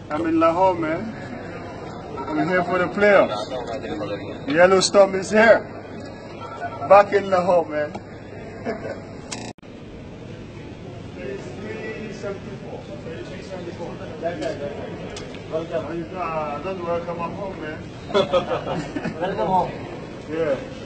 I'm in Lahore, man. I'm here for the playoffs. Yellowstone is here. Back in Lahore, man. Welcome. Welcome home, man. Welcome home. Yeah.